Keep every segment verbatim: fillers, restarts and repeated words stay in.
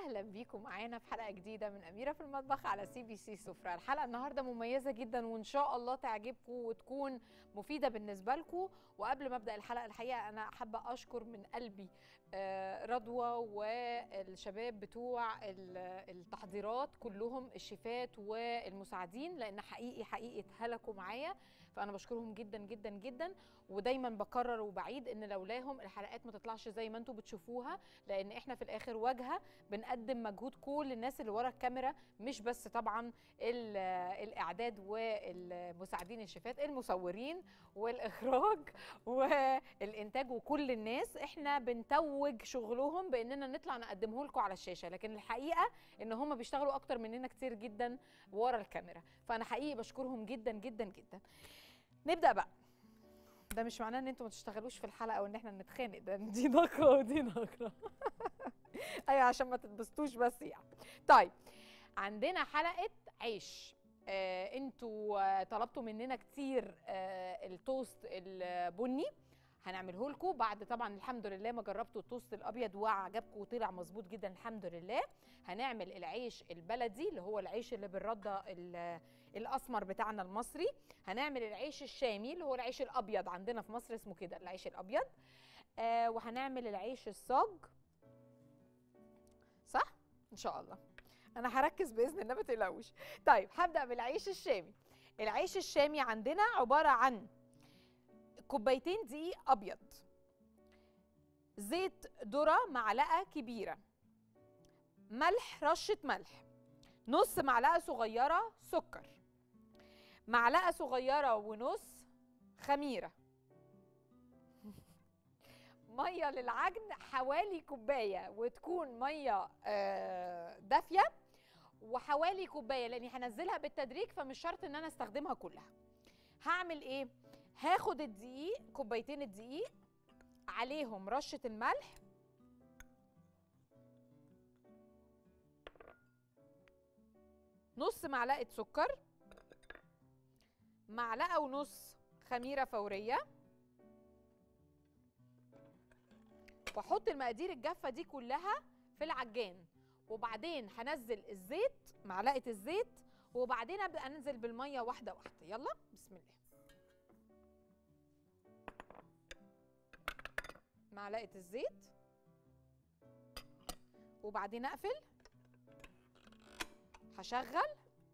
اهلا بيكم معانا في حلقه جديده من اميره في المطبخ على سي بي سي سفره. الحلقه النهارده مميزه جدا وان شاء الله تعجبكم وتكون مفيده بالنسبه لكم. وقبل ما ابدا الحلقه الحقيقه انا حابه اشكر من قلبي رضوى والشباب بتوع التحضيرات كلهم، الشيفات والمساعدين، لان حقيقي حقيقي اتهلكوا معايا، فانا بشكرهم جدا جدا جدا. ودايما بكرر وبعيد ان لولاهم الحلقات ما تطلعش زي ما انتم بتشوفوها، لان احنا في الاخر واجهه بنقدم مجهود كل الناس اللي ورا الكاميرا، مش بس طبعا الاعداد والمساعدين الشيفات، المصورين والاخراج والانتاج وكل الناس. احنا بنتوج شغلهم باننا نطلع نقدمه لكم على الشاشه، لكن الحقيقه ان هم بيشتغلوا اكتر مننا كتير جدا ورا الكاميرا، فانا حقيقي بشكرهم جدا جدا جدا. نبدا بقى. ده مش معناه ان انتوا ما تشتغلوش في الحلقه وان احنا نتخانق، ده دي نقره ودي نقره. ايوه عشان ما تتبسطوش بس يعني. طيب عندنا حلقه عيش. آه انتوا آه طلبتوا مننا كتير آه التوست البني، هنعمله لكم بعد طبعا الحمد لله ما جربتوا التوست الابيض وعجبكم وطلع مظبوط جدا الحمد لله. هنعمل العيش البلدي اللي هو العيش اللي بالرده الاسمر بتاعنا المصري. هنعمل العيش الشامي اللي هو العيش الابيض، عندنا في مصر اسمه كده العيش الابيض. آه وهنعمل العيش الصاج، صح ان شاء الله. انا هركز باذن الله ما تقلقوش. طيب هبدا بالعيش الشامي. العيش الشامي عندنا عباره عن كوبايتين دقيق ابيض، زيت ذره معلقه كبيره، ملح رشه ملح، نص معلقه صغيره سكر، معلقه صغيره ونص خميره، ميه للعجن حوالي كوبايه وتكون ميه آه دافيه، وحوالي كوبايه لاني هنزلها بالتدريج فمش شرط ان انا استخدمها كلها. هعمل ايه؟ هاخد الدقيق، كوبايتين الدقيق عليهم رشه الملح، نص معلقه سكر، معلقه ونص خميره فوريه، واحط المقادير الجافه دي كلها في العجان. وبعدين هنزل الزيت، معلقه الزيت، وبعدين ابدا انزل بالميه واحده واحده. يلا بسم الله. معلقه الزيت، وبعدين اقفل، هشغل،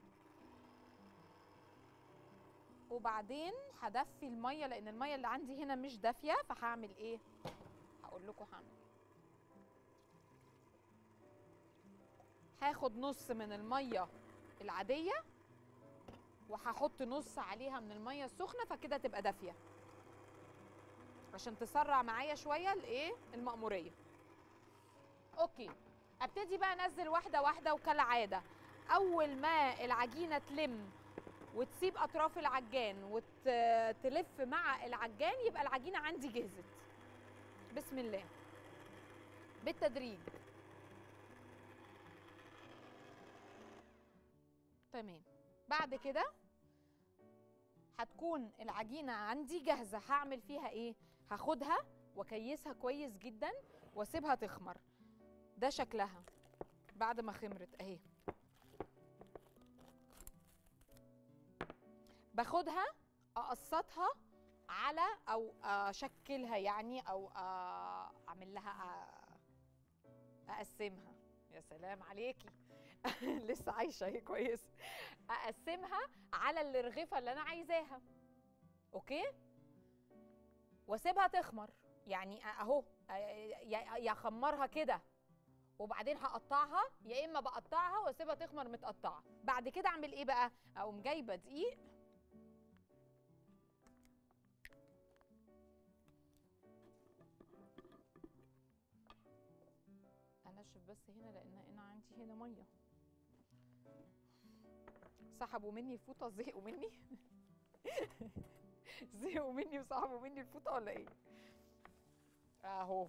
وبعدين هدفي الميه لان الميه اللي عندي هنا مش دافيه. فهعمل ايه؟ هقول لكم هعمل ايه. هاخد نص من الميه العاديه وهحط نص عليها من الميه السخنه، فكده تبقى دافيه عشان تسرع معايا شويه الايه المأموريه. اوكي ابتدي بقى انزل واحده واحده. وكالعاده اول ما العجينه تلم وتسيب اطراف العجان وتلف مع العجان يبقى العجينه عندي جهزت. بسم الله بالتدريج. تمام. بعد كده هتكون العجينه عندي جاهزه. هعمل فيها ايه؟ هاخدها واكيسها كويس جدا واسيبها تخمر. ده شكلها بعد ما خمرت اهي. باخدها اقسطها على او اشكلها يعني او اعمل لها اقسمها. يا سلام عليكي. لسه عايشه اهي كويس. اقسمها على الرغيفه اللي انا عايزاها. اوكي. واسيبها تخمر يعني اهو، يا اخمرها كده وبعدين هقطعها، يا اما بقطعها واسيبها تخمر متقطعه. بعد كده اعمل ايه بقى؟ اقوم جايبه دقيق انشف بس هنا لان انا عندي هنا ميه. سحبوا مني الفوطه، زهقوا مني. زهقوا مني وسحبوا مني الفوطه ولا ايه؟ اهو.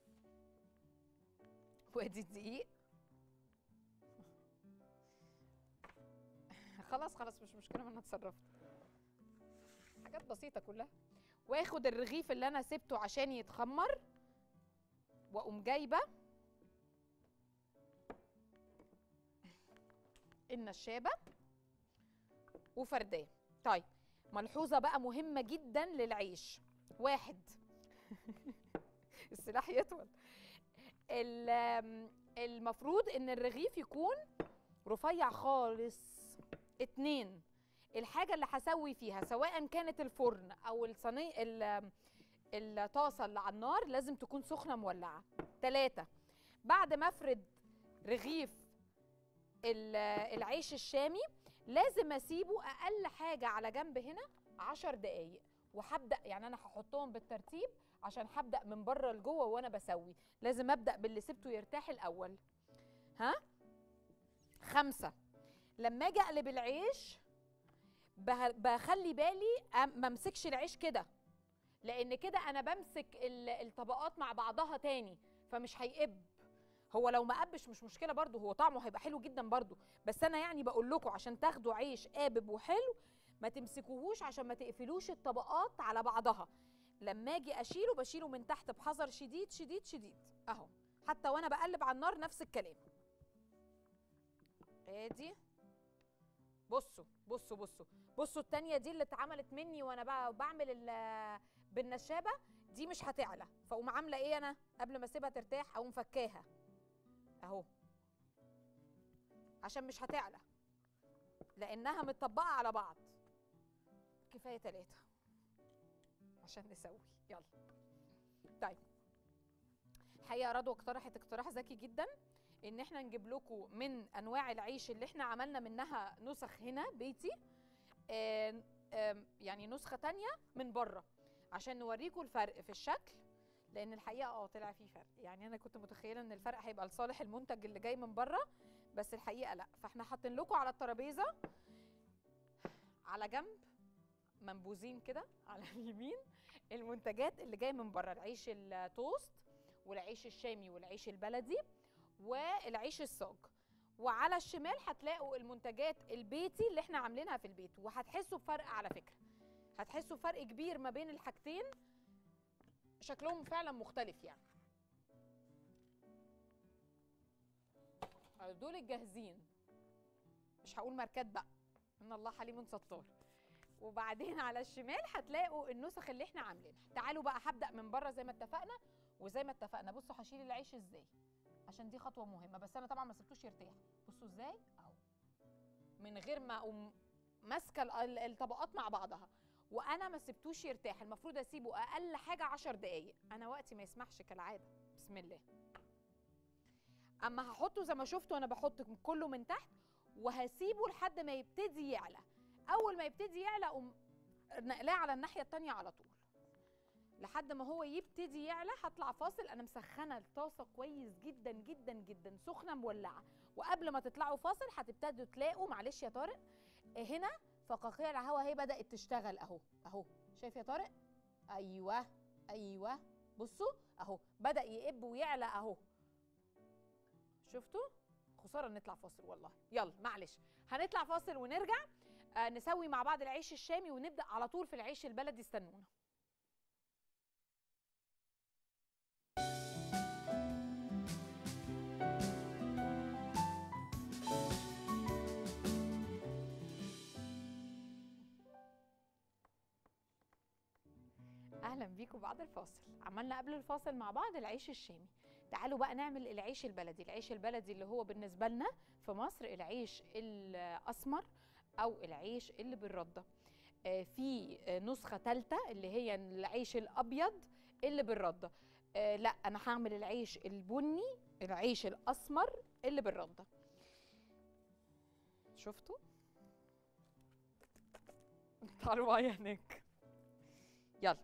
وادي الدقيق. خلاص خلاص مش مشكله، ما انا اتصرفت. حاجات بسيطه كلها. واخد الرغيف اللي انا سبته عشان يتخمر واقوم جايبه النشابه وفرداه. طيب ملحوظه بقى مهمه جدا للعيش. واحد السلاح يطول. المفروض ان الرغيف يكون رفيع خالص. اتنين، الحاجه اللي هسوي فيها سواء كانت الفرن او الصينيه الطاسه اللي على النار لازم تكون سخنه مولعه. تلاتة، بعد ما افرد رغيف العيش الشامي لازم اسيبه اقل حاجه على جنب هنا عشر دقايق، وهبدا يعني انا هحطهم بالترتيب عشان هبدا من بره لجوه وانا بسوي. لازم ابدا باللي سبته يرتاح الاول. ها؟ خمسة، لما اجي اقلب العيش بخلي بالي ما امسكش العيش كده، لان كده انا بمسك الطبقات مع بعضها تاني فمش هيقب. هو لو ما قبش مش مشكله برضو، هو طعمه هيبقى حلو جدا برضو، بس انا يعني بقول لكم عشان تاخدوا عيش قابب وحلو ما تمسكوهوش عشان ما تقفلوش الطبقات على بعضها. لما اجي اشيله بشيله من تحت بحذر شديد شديد شديد اهو، حتى وانا بقلب على النار نفس الكلام. ادي بصوا بصوا بصوا بصوا التانية دي اللي اتعملت مني وانا بعمل بالنشابه دي مش هتعلى، فاقوم عامله ايه انا قبل ما اسيبها ترتاح اقوم فكاها اهو عشان مش هتعلى لانها متطبقه على بعض. كفايه ثلاثه عشان نسوي. يلا. طيب الحقيقه رضوى اقترحت اقتراح ذكي جدا ان احنا نجيب لكم من انواع العيش اللي احنا عملنا منها نسخ هنا بيتي، آآ آآ يعني نسخه تانية من بره عشان نوريكم الفرق في الشكل، لان الحقيقه اه طلع فيه فرق. يعني انا كنت متخيله ان الفرق هيبقى لصالح المنتج اللي جاي من بره، بس الحقيقه لا. فاحنا حاطين لكم على الترابيزه على جنب منبوذين كده على اليمين المنتجات اللي جايه من بره، العيش التوست والعيش الشامي والعيش البلدي والعيش الصاج، وعلى الشمال هتلاقوا المنتجات البيتي اللي احنا عاملينها في البيت. وهتحسوا بفرق، على فكره هتحسوا فرق كبير ما بين الحاجتين، شكلهم فعلا مختلف. يعني دول الجاهزين، مش هقول ماركات بقى ان الله حليم ستار. وبعدين على الشمال هتلاقوا النسخ اللي احنا عاملينها. تعالوا بقى هبدا من بره زي ما اتفقنا. وزي ما اتفقنا بصوا هشيل العيش ازاي عشان دي خطوه مهمه، بس انا طبعا ما سبتوش يرتاح. بصوا ازاي اهو من غير ما اقوم ماسكه الطبقات مع بعضها، وانا ما سبتوش يرتاح. المفروض اسيبه اقل حاجه عشر دقايق، انا وقتي ما يسمحش كالعاده. بسم الله. اما هحطه زي ما شفتوا انا بحط كله من تحت وهسيبه لحد ما يبتدي يعلى. اول ما يبتدي يعلى اقوم نقلاه على الناحيه الثانيه على طول لحد ما هو يبتدي يعلى. هطلع فاصل. انا مسخنه الطاسه كويس جدا جدا جدا، سخنه مولعه. وقبل ما تطلعوا فاصل هتبتدوا تلاقوا، معلش يا طارق، هنا فقاقيع الهواء هي بدات تشتغل اهو اهو. شايف يا طارق؟ ايوه ايوه بصوا اهو بدا يقب ويعلى اهو. شفتوا؟ خساره نطلع فاصل والله. يلا معلش هنطلع فاصل ونرجع آه نسوي مع بعض العيش الشامي ونبدا على طول في العيش البلدي. استنونا. اهلا بيكم بعد الفاصل. عملنا قبل الفاصل مع بعض العيش الشامي. تعالوا بقى نعمل العيش البلدي. العيش البلدي اللي هو بالنسبه لنا في مصر العيش الاسمر او العيش اللي بالرده. آه في نسخه ثالثه اللي هي العيش الابيض اللي بالرده. آه لا انا هعمل العيش البني العيش الاسمر اللي بالرده. شفتوا؟ تعالوا معايا هناك. يلا.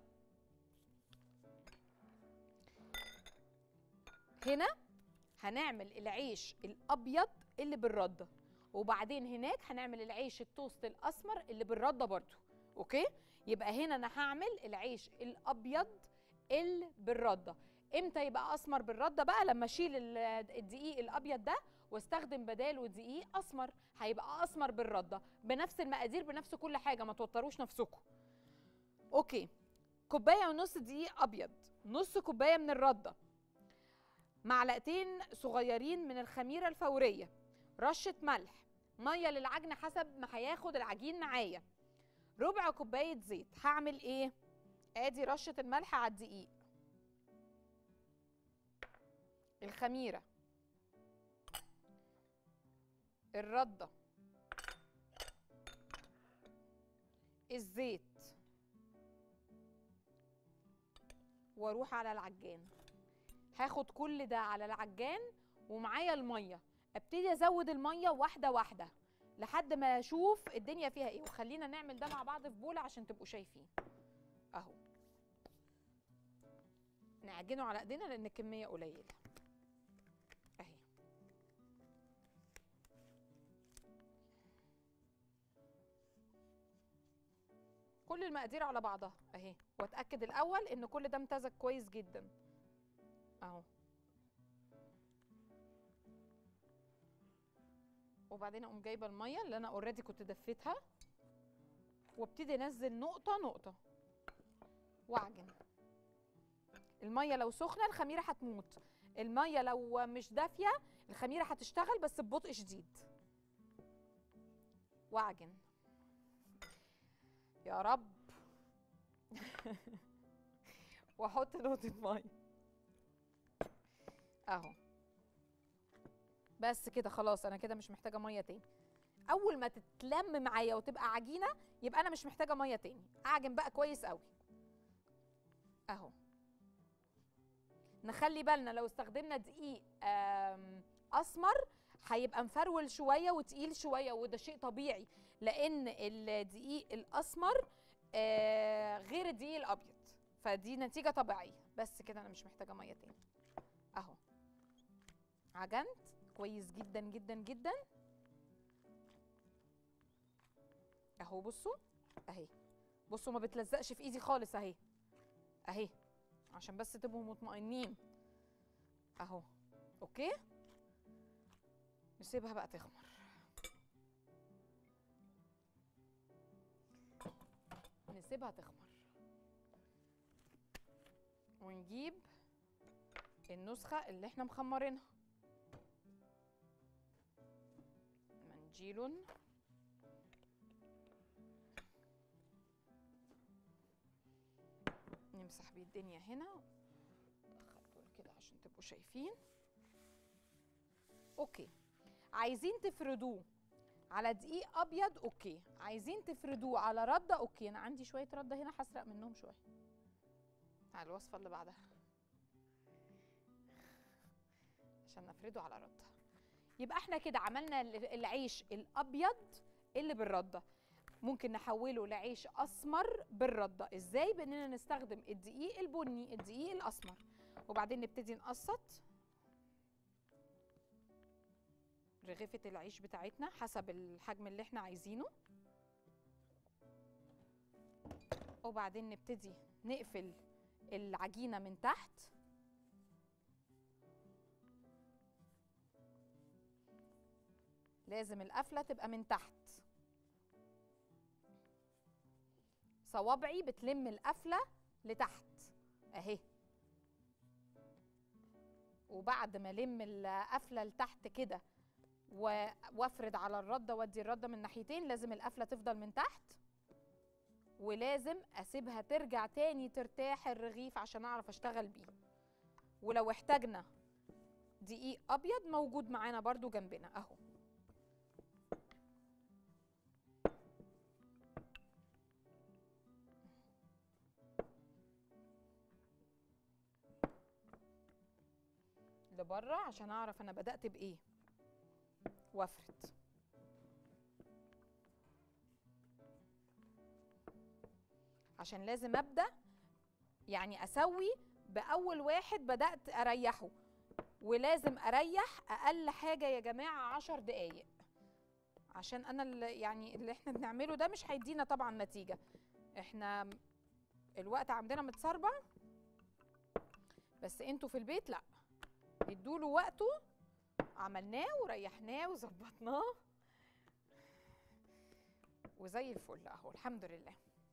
هنا هنعمل العيش الابيض اللي بالرده، وبعدين هناك هنعمل العيش التوست الاسمر اللي بالرده برضو. اوكي؟ يبقى هنا انا هعمل العيش الابيض اللي بالرده. امتى يبقى اسمر بالرده بقى؟ لما اشيل الدقيق الابيض ده واستخدم بداله دقيق اسمر، هيبقى اسمر بالرده بنفس المقادير بنفس كل حاجه، ما توتروش نفسكم. اوكي. كوبايه ونص دقيق ابيض، نص كوبايه من الرده، معلقتين صغيرين من الخميره الفوريه، رشه ملح، ميه للعجن حسب ما هياخد العجين معايا. ربع كوبايه زيت. هعمل ايه؟ ادي رشه الملح على الدقيق، الخميره، الرده، الزيت، واروح على العجان. هاخد كل ده على العجان ومعايا الميه، ابتدي ازود الميه واحده واحده لحد ما اشوف الدنيا فيها ايه. وخلينا نعمل ده مع بعض في بوله عشان تبقوا شايفين. اهو نعجنه على ايدينا لان الكميه قليله اهي. كل المقادير على بعضها اهي، واتاكد الاول ان كل ده امتزج كويس جدا اهو. وبعدين اقوم جايبه الميه اللي انا اوريدي كنت دفيتها وابتدي انزل نقطه نقطه واعجن. الميه لو سخنه الخميره هتموت، الميه لو مش دافيه الخميره هتشتغل بس ببطء شديد. واعجن يا رب واحط نقطه ميه اهو. بس كده خلاص، انا كده مش محتاجه ميه تاني. اول ما تتلم معايا وتبقى عجينه يبقى انا مش محتاجه ميه تاني. اعجن بقى كويس قوي اهو. نخلي بالنا لو استخدمنا دقيق اسمر هيبقى مفرول شويه وتقيل شويه، وده شيء طبيعي لان الدقيق الاسمر غير الدقيق الابيض، فدي نتيجه طبيعيه. بس كده انا مش محتاجه ميه تاني اهو. عجنت كويس جدا جدا جدا اهو. بصوا اهي، بصوا ما بتلزقش في ايدي خالص اهي اهي، عشان بس تبقوا مطمئنين اهو. اوكي نسيبها بقى تخمر. نسيبها تخمر ونجيب النسخة اللي احنا مخمرينها. منجيل نمسح بيه الدنيا هنا. ادخل دول كده عشان تبقوا شايفين. اوكي، عايزين تفردوه على دقيق ابيض اوكي، عايزين تفردوه على رده اوكي. انا عندي شويه رده هنا هسرق منهم شويه. على الوصفه اللي بعدها عشان نفرده على رده. يبقى احنا كده عملنا العيش الابيض اللي بالرده. ممكن نحوله لعيش اسمر بالرده. ازاي؟ باننا نستخدم الدقيق البني، الدقيق الاسمر، وبعدين نبتدي نقسط رغيفه العيش بتاعتنا حسب الحجم اللي احنا عايزينه، وبعدين نبتدي نقفل العجينه من تحت. لازم القفله تبقى من تحت. صوابعي بتلم القفله لتحت اهي. وبعد ما الم القفله لتحت كده وافرد على الرده وادي الرده من ناحيتين، لازم القفله تفضل من تحت، ولازم اسيبها ترجع تاني ترتاح الرغيف عشان اعرف اشتغل بيه. ولو احتاجنا دقيق ابيض موجود معانا برضو جنبنا اهو. لبره عشان اعرف انا بدأت بايه وافرد. عشان لازم ابدأ يعني اسوي باول واحد بدأت اريحه، ولازم اريح اقل حاجه يا جماعه عشر دقايق، عشان انا اللي يعني اللي احنا بنعمله ده مش هيدينا طبعا نتيجه. احنا الوقت عندنا متسربع، بس انتوا في البيت لا، ادوا له وقته. عملناه وريحناه وظبطناه وزي الفل اهو الحمد لله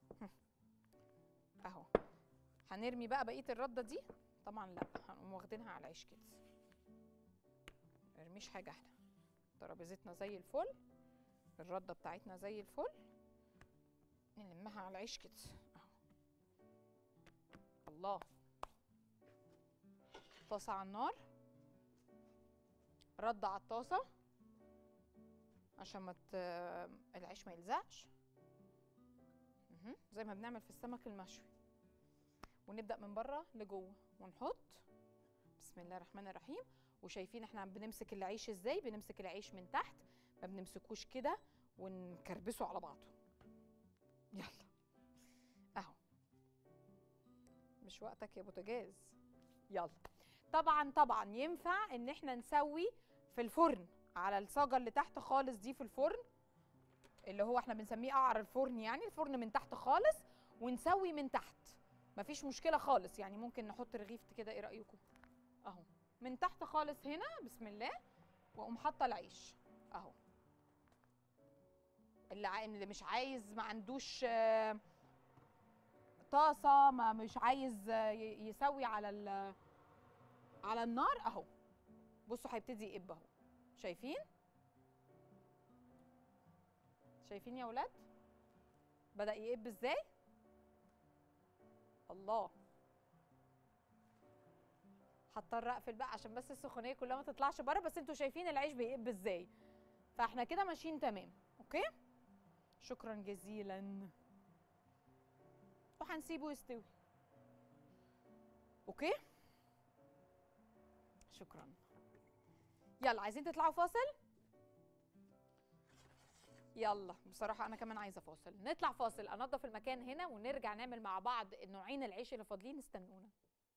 اهو. هنرمي بقى بقيه الرده دي طبعا لا، هنقوم واخدينها على العيش كده. مرميش حاجه، احنا ترابيزتنا زي الفل الرده بتاعتنا زي الفل، نلمها على العيش كده اهو. الله، طاسه على النار، رده على الطاسه عشان ما العيش ما يلزقش، زي ما بنعمل في السمك المشوي. ونبدا من بره لجوه ونحط بسم الله الرحمن الرحيم. وشايفين احنا بنمسك العيش ازاي؟ بنمسك العيش من تحت، ما بنمسكوش كده ونكربسه على بعضه. يلا اهو، مش وقتك يا بوتاجاز. يلا طبعا طبعا ينفع ان احنا نسوي في الفرن على الصاجه اللي تحت خالص دي، في الفرن اللي هو احنا بنسميه قعر الفرن، يعني الفرن من تحت خالص، ونسوي من تحت مفيش مشكله خالص. يعني ممكن نحط رغيف كده، ايه رايكم؟ اهو من تحت خالص هنا بسم الله، واقوم حاطه العيش اهو. اللي اللي مش عايز، ما عندوش طاسه، ما مش عايز يسوي على على النار اهو. بصوا هيبتدي يقب اهو، شايفين؟ شايفين يا ولاد بدأ يقب ازاي؟ الله، هضطر اقفل بقى عشان بس السخونيه كلها ما تطلعش بره، بس انتوا شايفين العيش بيقب ازاي، فاحنا كده ماشيين تمام. اوكي، شكرا جزيلا، وهنسيبه يستوي. اوكي شكرا. يلا عايزين تطلعوا فاصل؟ يلا بصراحه انا كمان عايزه فاصل، نطلع فاصل انضف المكان هنا ونرجع نعمل مع بعض النوعين العيش اللي فاضلين. استنونا.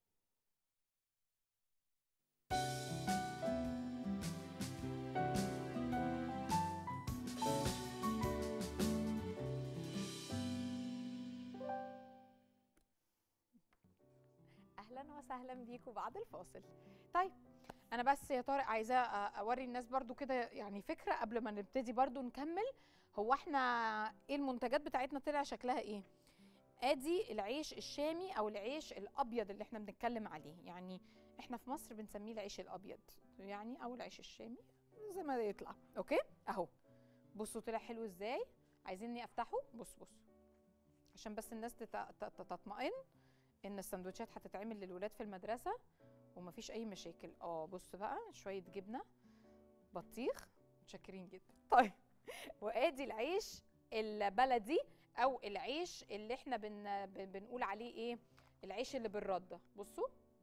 اهلا وسهلا بيكم بعد الفاصل. طيب انا بس يا طارق عايزه اوري الناس برضو كده يعني فكره قبل ما نبتدي برضو نكمل. هو احنا ايه المنتجات بتاعتنا طلع شكلها ايه؟ ادي العيش الشامي او العيش الابيض اللي احنا بنتكلم عليه، يعني احنا في مصر بنسميه العيش الابيض يعني، او العيش الشامي زي ما يطلع. اوكي اهو، بصوا طلع حلو ازاي. عايزيني افتحه؟ بص بص عشان بس الناس تطمئن ان السندوتشات هتتعمل للولاد في المدرسه ومفيش اي مشاكل. اه بص بقى، شويه جبنه بطيخ، متشكرين جدا. طيب وادي العيش البلدي او العيش اللي احنا بن بنقول عليه ايه، العيش اللي بالرده. بصوا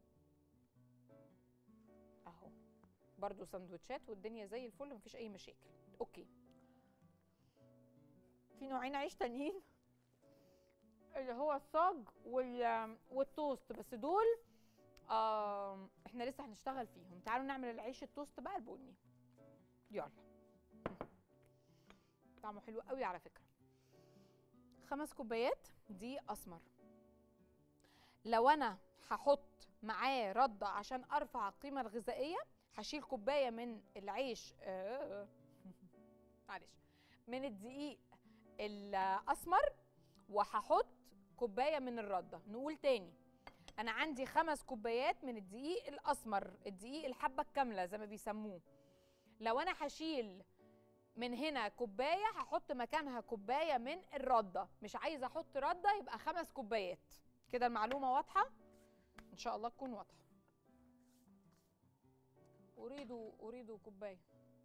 اهو، برضو سندوتشات والدنيا زي الفل مفيش اي مشاكل. اوكي، في نوعين عيش تانيين اللي هو الصاج والتوست، بس دول آه احنا لسه هنشتغل فيهم. تعالوا نعمل العيش التوست بقى البني. يلا، طعمه حلو قوي على فكره. خمس كوبايات دقيق اسمر. لو انا هحط معاه رده عشان ارفع القيمه الغذائيه، هشيل كوبايه من العيش آه معلش من الدقيق الاسمر وهحط كوبايه من الرده. نقول تاني، انا عندي خمس كوبايات من الدقيق الاسمر، الدقيق الحبه الكامله زي ما بيسموه. لو انا هشيل من هنا كوبايه، هحط مكانها كوبايه من الرده. مش عايزه احط رده، يبقى خمس كوبايات. كده المعلومه واضحه ان شاء الله تكون واضحه. اريد اريد كوبايه.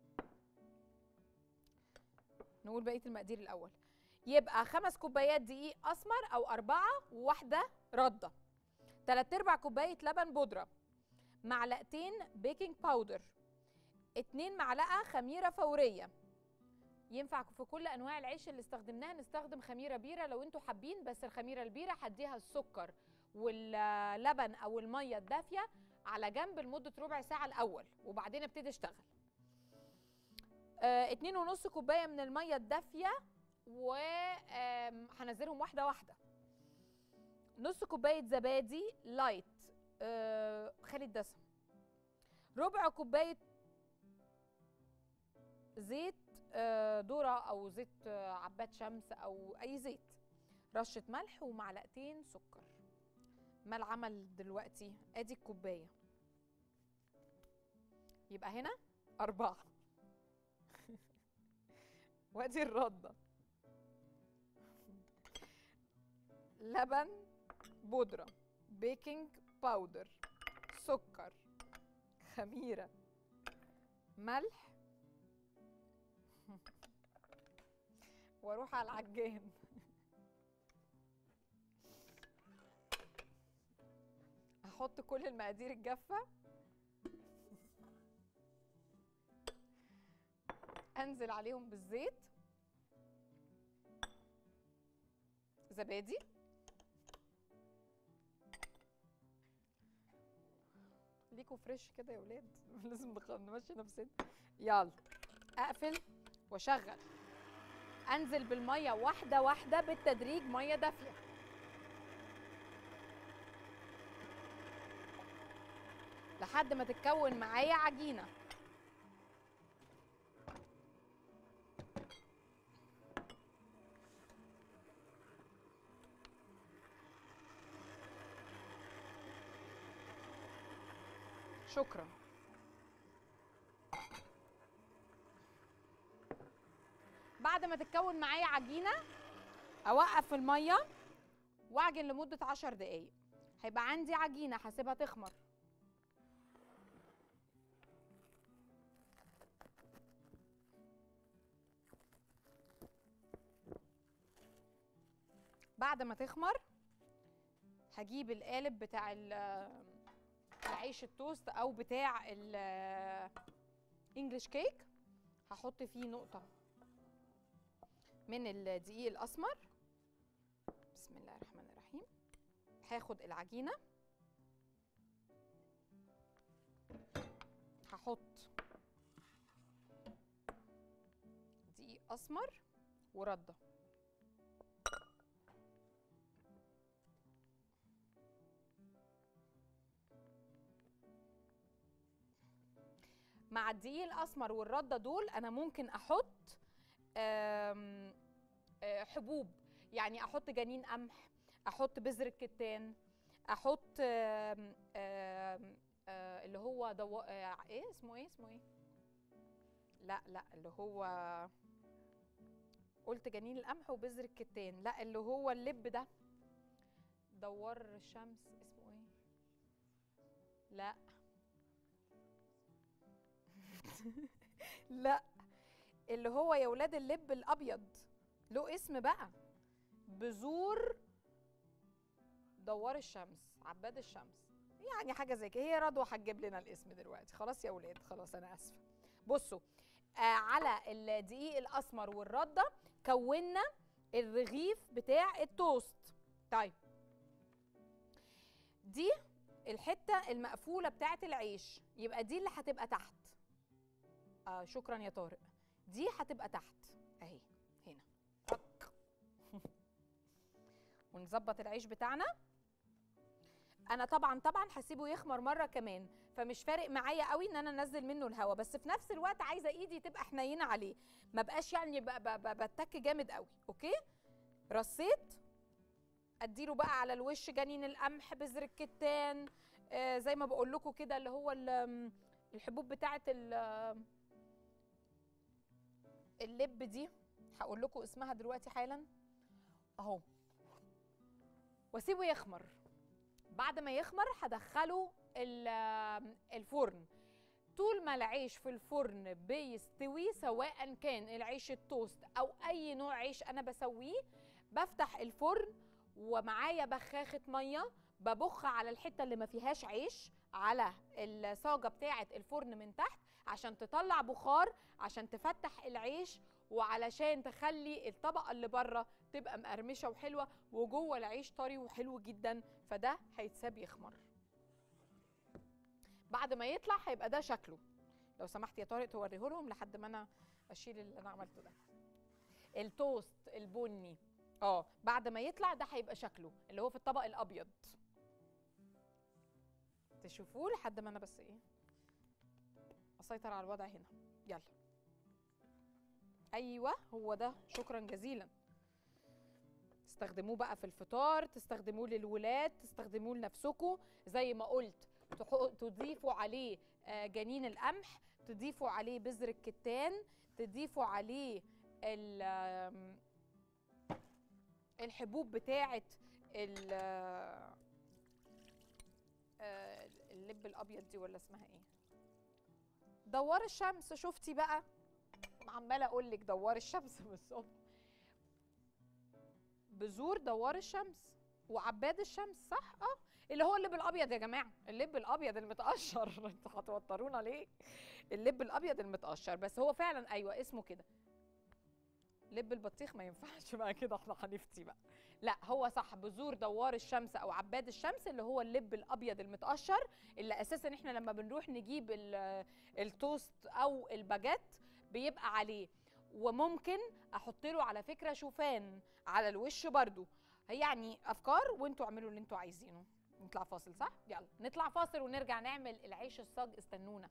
نقول بقيه المقادير الاول. يبقى خمس كوبايات دقيق اسمر او اربعه وواحده رده، تلات ارباع كوبايه لبن بودره، معلقتين بيكنج باودر، اتنين معلقه خميره فوريه. ينفع في كل انواع العيش اللي استخدمناها نستخدم خميره بيره لو انتوا حابين، بس الخميره البيره هديها السكر واللبن او الميه الدافيه على جنب لمده ربع ساعه الاول وبعدين ابتدي اشتغل. اه اتنين ونص كوبايه من الميه الدافيه وهنزلهم واحده واحده. نص كوبايه زبادي لايت اه خالي الدسم. ربع كوبايه زيت ذره او زيت عباد شمس او اي زيت، رشه ملح ومعلقتين سكر. ما العمل دلوقتي؟ ادي الكوبايه، يبقى هنا اربعه وادي الرده، لبن بودره، بيكنج باودر، سكر، خميره، ملح، واروح على العجان. هحط كل المقادير الجافه، انزل عليهم بالزيت، زبادي، ليكوا فريش كده يا ولاد. لازم نمشي نفسنا. يلا اقفل واشغل، انزل بالميه واحده واحده بالتدريج، ميه دافيه لحد ما تتكون معايا عجينه. شكرا. بعد ما تتكون معايا عجينه اوقف الميه واعجن لمده عشر دقايق. هيبقى عندي عجينه هسيبها تخمر. بعد ما تخمر هجيب القالب بتاع العيش التوست او بتاع الانجليش كيك، هحط فيه نقطه من الدقيق الاسمر. بسم الله الرحمن الرحيم. هاخد العجينه، هحط دقيق اسمر ورده، مع الدقيق الاسمر والرده دول انا ممكن احط آم آه حبوب، يعني احط جنين قمح، احط بذر الكتان، احط آم آم آه اللي هو دو... آه ايه اسمه ايه اسمه ايه لا لا اللي هو قلت جنين القمح وبذر الكتان، لا اللي هو اللب ده، دوار الشمس اسمه ايه؟ لا لا اللي هو يا ولاد اللب الابيض له اسم بقى، بذور دوار الشمس، عباد الشمس، يعني حاجه زي كده. هي رضوى هتجيب لنا الاسم دلوقتي. خلاص يا ولاد، خلاص انا اسفه. بصوا آه على الدقيق الاسمر والرده كونا الرغيف بتاع التوست. طيب دي الحته المقفوله بتاعه العيش، يبقى دي اللي هتبقى تحت. آه شكرا يا طارق. دي هتبقى تحت اهي هنا. ونظبط العيش بتاعنا. انا طبعا طبعا هسيبه يخمر مره كمان، فمش فارق معايا قوي ان انا انزل منه الهواء، بس في نفس الوقت عايزه ايدي تبقى حنينه عليه، ما بقاش يعني بتك جامد قوي. اوكي رصيت، اديله بقى على الوش جنين القمح، بذر الكتان، آه زي ما بقول لكم كده، اللي هو الحبوب بتاعه اللب دي، هقول لكم اسمها دلوقتي حالا اهو، واسيبه يخمر. بعد ما يخمر هدخله الفرن. طول ما العيش في الفرن بيستوي، سواء كان العيش التوست او اي نوع عيش انا بسويه، بفتح الفرن ومعايا بخاخه ميه ببخ على الحته اللي ما فيهاش عيش على الصاجه بتاعه الفرن من تحت، عشان تطلع بخار، عشان تفتح العيش، وعلشان تخلي الطبقه اللي بره تبقى مقرمشه وحلوه، وجوه العيش طري وحلو جدا. فده هيتساب يخمر. بعد ما يطلع هيبقى ده شكله. لو سمحت يا طارق توريه لهم لحد ما انا اشيل اللي انا عملته ده. التوست البني اه بعد ما يطلع ده هيبقى شكله اللي هو في الطبق الابيض. تشوفوه لحد ما انا بس ايه اسيطر على الوضع هنا. يلا ايوه هو ده. شكرا جزيلا. تستخدموه بقى في الفطار، تستخدموه للولاد، تستخدموه لنفسكم. زي ما قلت تضيفوا عليه جنين القمح، تضيفوا عليه بذر الكتان، تضيفوا عليه الحبوب بتاعه اللب الابيض دي، ولا اسمها ايه، دوار الشمس. شفتي بقى، عماله اقول لك دوار الشمس من الصبح. بذور دوار الشمس وعباد الشمس، صح؟ اه، اللي هو اللب الابيض يا جماعه، اللب الابيض المتقشر. انتوا هتوترونا ليه؟ اللب الابيض المتقشر، بس هو فعلا ايوه اسمه كده. لب البطيخ ما ينفعش بقى كده، احنا هنفتي بقى. لا هو صح، بذور دوار الشمس او عباد الشمس، اللي هو اللب الابيض المتقشر، اللي اساسا احنا لما بنروح نجيب التوست او الباجيت بيبقى عليه. وممكن احط له على فكره شوفان على الوش برضو. يعني افكار، وانتوا اعملوا اللي انتوا عايزينه. نطلع فاصل، صح؟ يلا نطلع فاصل ونرجع نعمل العيش الصاج. استنونا.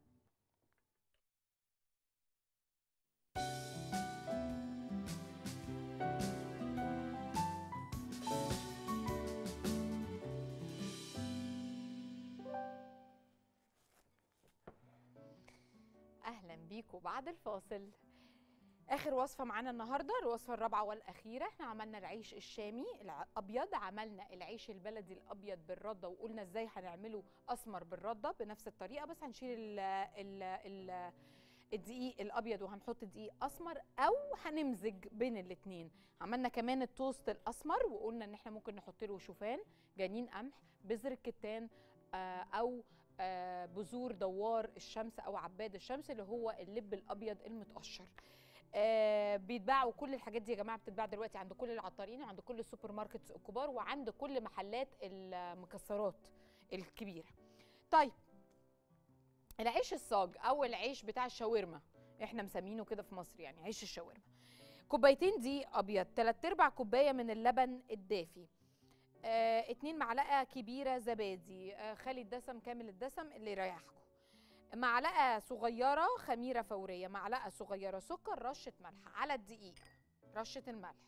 اهلا بيكم بعد الفاصل. اخر وصفه معانا النهارده، الوصفه الرابعه والاخيره. احنا عملنا العيش الشامي الابيض، عملنا العيش البلدي الابيض بالرده، وقلنا ازاي هنعمله اسمر بالرده بنفس الطريقه، بس هنشيل ال ال ال الدقيق الابيض وهنحط دقيق اسمر، او هنمزج بين الاثنين. عملنا كمان التوست الاسمر، وقلنا ان احنا ممكن نحط له شوفان، جنين قمح، بذر الكتان، او بذور دوار الشمس او عباد الشمس، اللي هو اللب الابيض المتقشر. آه بيتباعوا كل الحاجات دي يا جماعه، بتتباع دلوقتي عند كل العطارين وعند كل السوبر ماركتس الكبار وعند كل محلات المكسرات الكبيره. طيب، العيش الصاج او العيش بتاع الشاورما، احنا مسمينه كده في مصر، يعني عيش الشاورما. كوبايتين دي ابيض، تلات ارباع كوبايه من اللبن الدافي، آه، اتنين معلقه كبيره زبادي، آه، خالي الدسم كامل الدسم اللي يريحكم، معلقه صغيره خميره فوريه، معلقه صغيره سكر، رشه ملح على الدقيق، رشه الملح،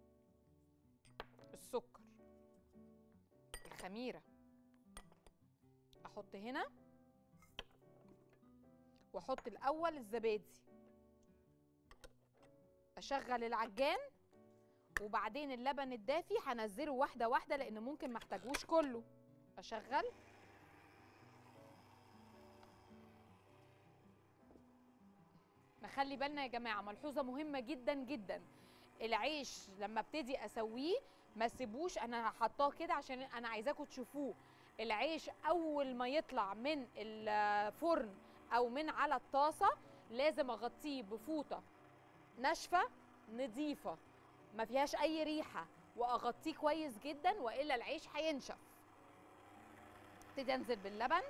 السكر، الخميره. احط هنا واحط الاول الزبادي، اشغل العجان، وبعدين اللبن الدافي هنزله واحده واحده لان ممكن ما احتاجوش كله. اشغل، نخلي بالنا يا جماعه، ملحوظه مهمه جدا جدا، العيش لما ابتدي اسويه ما سيبوش، انا حطاه كده عشان انا عايزاكم تشوفوه. العيش اول ما يطلع من الفرن او من على الطاسه لازم اغطيه بفوطه ناشفه نظيفه ما فيهاش اي ريحه، واغطيه كويس جدا والا العيش هينشف. ابتدي انزل باللبن،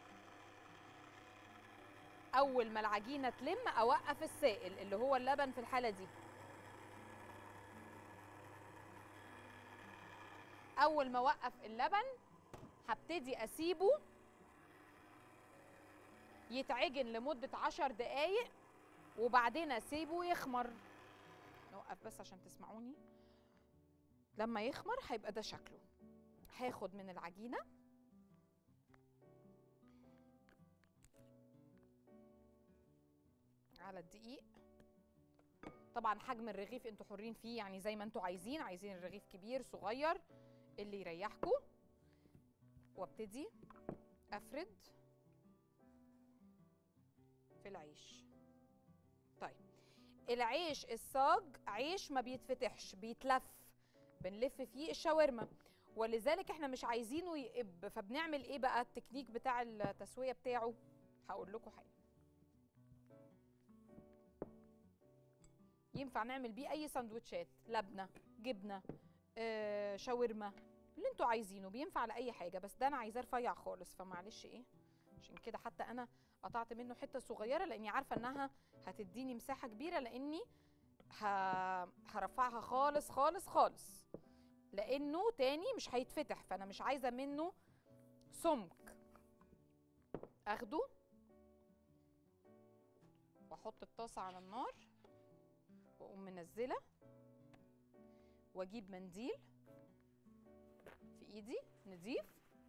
اول ما العجينه تلم اوقف السائل اللي هو اللبن في الحاله دي. اول ما اوقف اللبن هبتدي اسيبه يتعجن لمده عشر دقايق، وبعدين اسيبه يخمر. نوقف بس عشان تسمعوني. لما يخمر هيبقى ده شكله. هاخد من العجينه على الدقيق، طبعا حجم الرغيف انتوا حرين فيه، يعني زي ما انتوا عايزين، عايزين الرغيف كبير صغير اللي يريحكم. وابتدي افرد في العيش. طيب، العيش الصاج عيش ما بيتفتحش، بيتلف، بنلف فيه الشاورما، ولذلك احنا مش عايزينه يقب. فبنعمل ايه بقى التكنيك بتاع التسويه بتاعه؟ هقول لكم حاجه ينفع نعمل بيه اي سندوتشات، لبنه، جبنه، آه، شاورما، اللي انتوا عايزينه، بينفع لاي حاجه. بس ده انا عايزاه رفيع خالص، فمعلش ايه، عشان كده حتى انا قطعت منه حته صغيره لاني عارفه انها هتديني مساحه كبيره، لاني هرفعها خالص خالص خالص، لانه تاني مش هيتفتح، فانا مش عايزه منه سمك. اخده واحط الطاسه على النار، واقوم منزله، واجيب منديل في ايدي نضيف،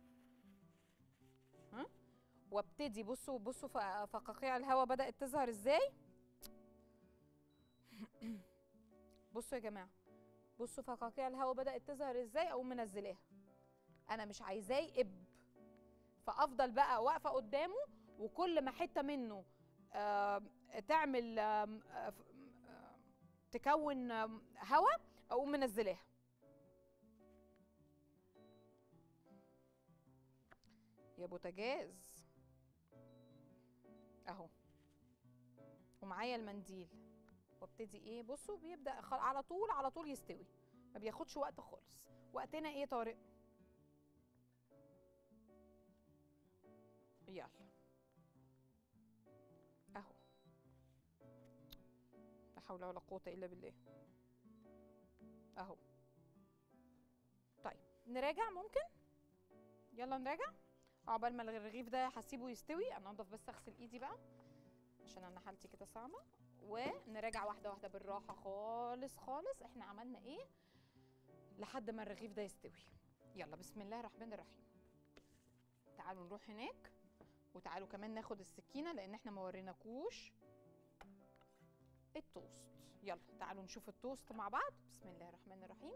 ها، وابتدي، بصوا بصوا فقاقيع الهواء بدأت تظهر ازاي. بصوا يا جماعه، بصوا فقاقيع الهواء بدات تظهر ازاي، اقوم منزلاها. انا مش عايزاه يقب، فافضل بقى واقفه قدامه، وكل ما حته منه آه تعمل آه آه تكون آه هواء اقوم منزلاها. يا بوتاجاز اهو، ومعايا المنديل، وابتدي ايه، بصوا بيبدا على طول على طول يستوي، ما بياخدش وقت خالص. وقتنا ايه طارق؟ يلا اهو، لا حول ولا قوه الا بالله اهو. طيب نراجع ممكن، يلا نراجع عقبال ما الرغيف ده هسيبه يستوي. انا انضف بس اغسل ايدي بقى عشان انا حالتي كده صعبه. ونراجع واحده واحده بالراحه خالص خالص احنا عملنا ايه لحد ما الرغيف ده يستوي. يلا بسم الله الرحمن الرحيم. تعالوا نروح هناك، وتعالوا كمان ناخد السكينه لان احنا ما وريناكوش التوست. يلا تعالوا نشوف التوست مع بعض. بسم الله الرحمن الرحيم.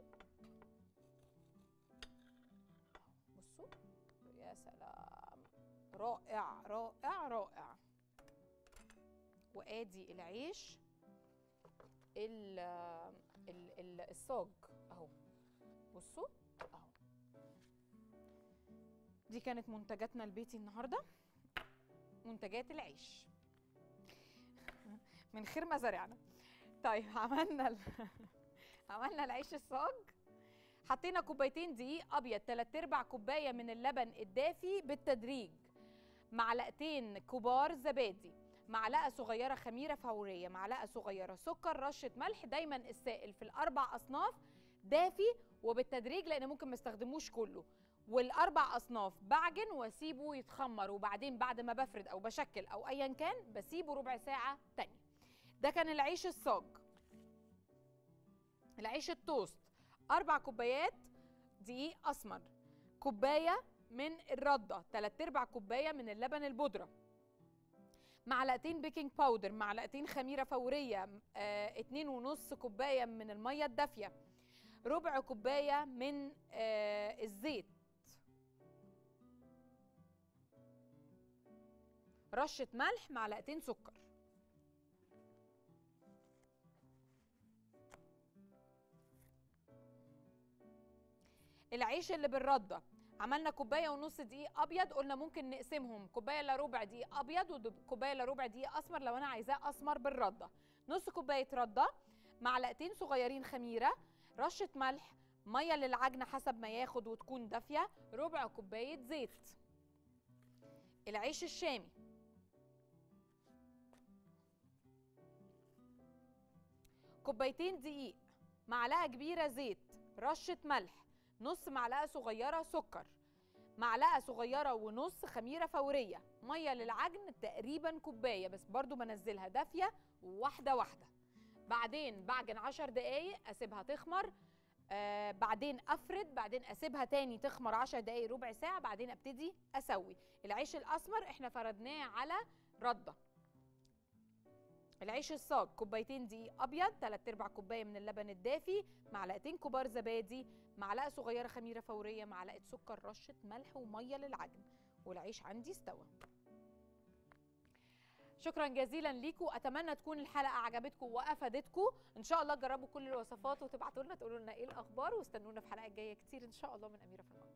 بصوا يا سلام، رائع رائع رائع. وادي العيش ال ال الصاج اهو، بصوا اهو. دي كانت منتجاتنا البيتي النهارده، منتجات العيش من خير مزارعنا. طيب عملنا ال... عملنا العيش الصاج. حطينا كوبايتين دقيق ابيض، تلات ارباع كوبايه من اللبن الدافي بالتدريج، معلقتين كبار زبادي، معلقه صغيره خميره فوريه، معلقه صغيره سكر، رشه ملح. دايما السائل في الاربع اصناف دافي وبالتدريج لان ممكن ما استخدموش كله، والاربع اصناف بعجن واسيبه يتخمر، وبعدين بعد ما بفرد او بشكل او ايا كان بسيبه ربع ساعه تانية. ده كان العيش الصاج. العيش التوست، اربع كوبايات دقيق اسمر، كوبايه من الرده، تلات ارباع كوبايه من اللبن البودره، معلقتين بيكنج باودر، معلقتين خميره فوريه، آه، اتنين ونص كوبايه من الميه الدافيه، ربع كوبايه من آه الزيت، رشه ملح، معلقتين سكر. العيش اللي بالرده عملنا كوبايه ونص دقيق ابيض، قلنا ممكن نقسمهم كوبايه الا ربع دقيق ابيض وكوبايه الا ربع دقيق اسمر لو انا عايزاه اسمر بالرده. نص كوبايه رده، معلقتين صغيرين خميره، رشه ملح، ميه للعجن حسب ما ياخد وتكون دافيه، ربع كوبايه زيت. العيش الشامي كوبايتين دقيق، معلقه كبيره زيت، رشه ملح، نص معلقه صغيره سكر، معلقه صغيره ونص خميره فوريه، ميه للعجن تقريبا كوبايه بس برضو بنزلها دافيه واحده واحده. بعدين بعجن عشر دقايق اسيبها تخمر، آه بعدين افرد، بعدين اسيبها تاني تخمر عشر دقايق ربع ساعه، بعدين ابتدي اسوي. العيش الاسمر احنا فردناه على رده. العيش الصاج كوبايتين دقيق ابيض، تلات ارباع كوبايه من اللبن الدافي، معلقتين كبار زبادي، معلقه صغيره خميره فوريه، معلقه سكر، رشه ملح وميه للعجن. والعيش عندي استوى. شكرا جزيلا ليكم، اتمنى تكون الحلقه عجبتكم وافادتكم. ان شاء الله تجربوا كل الوصفات وتبعتوا لنا تقولوا لنا ايه الاخبار، واستنونا في حلقه جايه كتير ان شاء الله من اميره في المطبخ.